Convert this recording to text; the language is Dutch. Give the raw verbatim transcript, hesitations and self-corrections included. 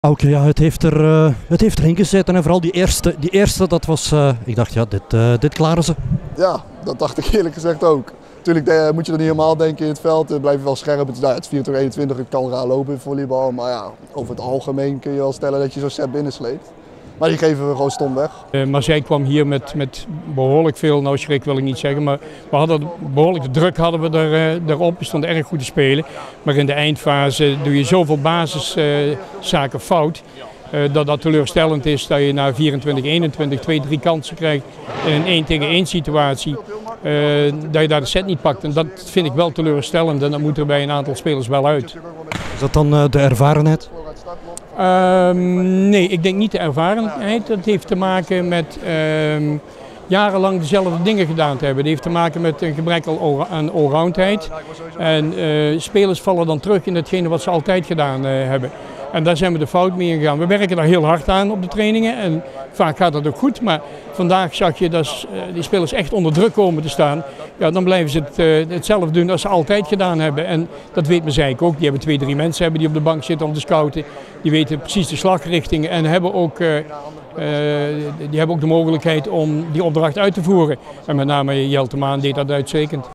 Oké, ja, het heeft, er, uh, het heeft erin gezeten en vooral die eerste, die eerste dat was, uh, ik dacht ja, dit, uh, dit klaren ze. Ja, dat dacht ik eerlijk gezegd ook. Natuurlijk uh, moet je er niet helemaal denken in het veld, uh, blijf je wel scherp. Het is, nou, het is vierentwintig eenentwintig, het kan raar lopen in volleybal, maar ja, over het algemeen kun je wel stellen dat je zo'n set binnensleept. Maar die geven we gewoon stom weg. Uh, maar zij kwam hier met, met behoorlijk veel, nou schrik wil ik niet zeggen, maar we hadden behoorlijk de druk hadden we er, uh, erop. We stonden erg goed te spelen. Maar in de eindfase doe je zoveel basiszaken uh, fout. Uh, dat dat teleurstellend is dat je na vierentwintig eenentwintig twee, drie kansen krijgt in een één tegen één situatie. Uh, dat je daar de set niet pakt. En dat vind ik wel teleurstellend en dat moet er bij een aantal spelers wel uit. Is dat dan uh, de ervarenheid? Uh, nee, ik denk niet de ervarenheid. Dat heeft te maken met uh, jarenlang dezelfde dingen gedaan te hebben. Dat heeft te maken met een gebrek aan allroundheid. En uh, spelers vallen dan terug in hetgene wat ze altijd gedaan uh, hebben. En daar zijn we de fout mee ingegaan. We werken daar heel hard aan op de trainingen en vaak gaat dat ook goed. Maar vandaag zag je dat uh, die spelers echt onder druk komen te staan. Ja, dan blijven ze het, uh, hetzelfde doen als ze altijd gedaan hebben. En dat weet Mazijk ook. Die hebben twee, drie mensen hebben die op de bank zitten om te scouten. Die weten precies de slagrichtingen en hebben ook, uh, uh, die hebben ook de mogelijkheid om die opdracht uit te voeren. En met name Jeltemaan deed dat uitstekend.